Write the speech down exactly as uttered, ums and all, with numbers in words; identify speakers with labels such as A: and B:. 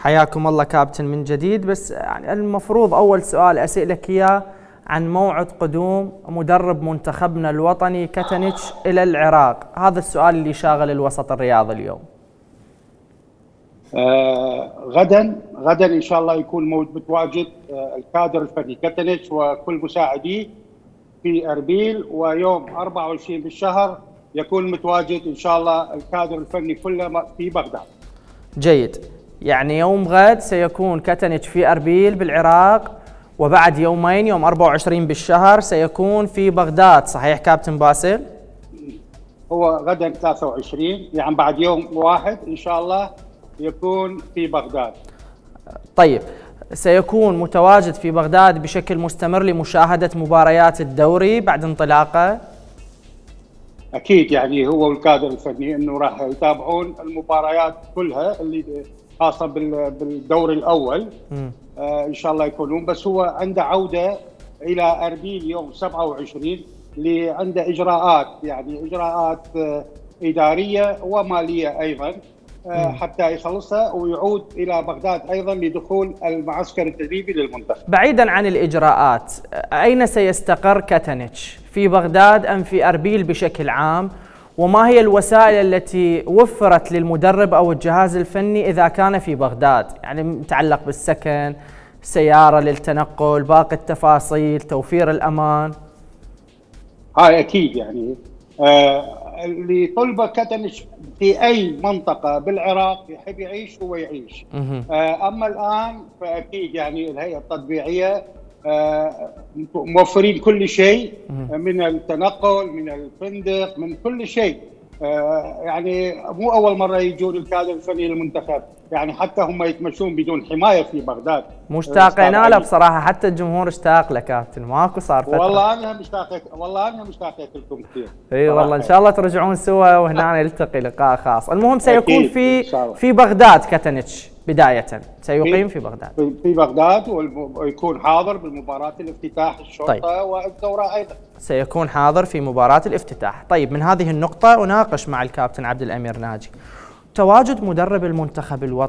A: حياكم الله كابتن من جديد. بس يعني المفروض أول سؤال أسألك إياه عن موعد قدوم مدرب منتخبنا الوطني كاتانيتش إلى العراق. هذا السؤال اللي شاغل الوسط الرياضي اليوم.
B: آه غدا غدا ان شاء الله يكون متواجد آه الكادر الفني كاتانيتش وكل مساعديه في اربيل، ويوم أربعة وعشرين بالشهر يكون متواجد ان شاء الله الكادر الفني كله في بغداد.
A: جيد، يعني يوم غد سيكون كاتانيتش في اربيل بالعراق، وبعد يومين يوم أربعة وعشرين بالشهر سيكون في بغداد، صحيح كابتن باسل؟
B: هو غدا ثلاثة وعشرين، يعني بعد يوم واحد ان شاء الله يكون في بغداد.
A: طيب، سيكون متواجد في بغداد بشكل مستمر لمشاهدة مباريات الدوري بعد انطلاقه؟
B: اكيد، يعني هو والكادر الفني انه راح يتابعون المباريات كلها اللي خاصه بالدوري الاول. آه ان شاء الله يكونون، بس هو عنده عوده الى اربيل يوم سبعة وعشرين اللي عنده اجراءات، يعني اجراءات آه اداريه وماليه ايضا آه حتى يخلصها ويعود الى بغداد ايضا لدخول المعسكر التدريبي للمنتخب.
A: بعيدا عن الاجراءات، اين سيستقر كاتانيتش؟ في بغداد ام في اربيل بشكل عام؟ وما هي الوسائل التي وفرت للمدرب او الجهاز الفني اذا كان في بغداد؟ يعني متعلق بالسكن، سياره للتنقل، باقي التفاصيل، توفير الامان.
B: هاي اكيد، يعني آه اللي طلبه كاتانيتش في اي منطقه بالعراق يحب يعيش هو يعيش. آه اما الان فاكيد يعني الهيئه التطبيعيه آه موفرين كل شيء، من التنقل، من الفندق، من كل شيء. آه يعني مو اول مره يجون الكادر الفني للمنتخب، يعني حتى هم يتمشون بدون حمايه في بغداد.
A: مشتاقين له بصراحه، حتى الجمهور اشتاق له كابتن، ماكو صار فتره.
B: والله انا مشتاق، والله انا مشتاق لكم كثير.
A: اي والله، ان شاء الله ترجعون سوا وهنا نلتقي لقاء خاص. المهم سيكون في في بغداد كاتانيتش بدايه، سيقيم في بغداد.
B: في بغداد ويكون حاضر بمباراه الافتتاح الشرطه. طيب. والدوره ايضا
A: سيكون حاضر في مباراه الافتتاح. طيب، من هذه النقطه اناقش مع الكابتن عبد الامير ناجي تواجد مدرب المنتخب الوطني